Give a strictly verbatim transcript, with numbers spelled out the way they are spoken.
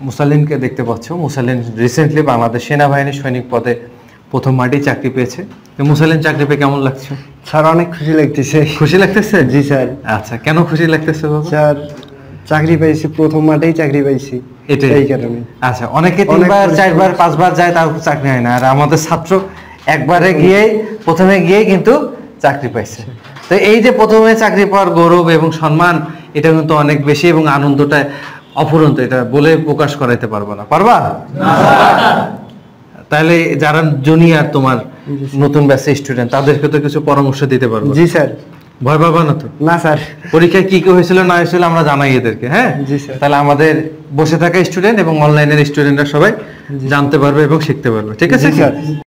মুসালিনকে দেখতে পাচ্ছ। মুসালিন রিসেন্টলি বাংলাদেশ সেনাবাহিনীর সৈনিক পদে প্রথম মাঠেই চাকরি পেয়েছে। মুসালিন চাকরি পেয়ে কেমন লাগছে? স্যার অনেক খুশি লাগতেছে। খুশি লাগতেছে? জি স্যার। আচ্ছা, কেন খুশি লাগতেছে বাবা? স্যার চাকরি পাইছি, প্রথম মাঠেই চাকরি পাইছি, এটাই এই কারণে। আচ্ছা, অনেকে তিনবার চারবার পাঁচবার যায় তার চাকরি হয় না, আর আমাদের ছাত্র একবারে গিয়ে প্রথমে গিয়ে কিন্তু চাকরি পাইছে। তো এই যে প্রথমে চাকরি পাওয়ার গৌরব এবং সম্মান, এটা কিন্তু অনেক বেশি এবং আনন্দটা অফুরন্ত, এটা বলে প্রকাশ করাইতে পারবো না। পারবা? তাহলে যারা জুনিয়র তোমার নতুন ব্যাচের স্টুডেন্ট, তাদেরকে তো কিছু পরামর্শ দিতে পারবো? জি স্যার। ভয় পাবা না তো? না স্যার। পরীক্ষায় কি কি হয়েছিল না হয়েছিল আমরা জানাই এদেরকে। হ্যাঁ জি স্যার। তাহলে আমাদের বসে থাকা স্টুডেন্ট এবং অনলাইনের স্টুডেন্টরা সবাই জানতে পারবে এবং শিখতে পারবে। ঠিক আছে স্যার?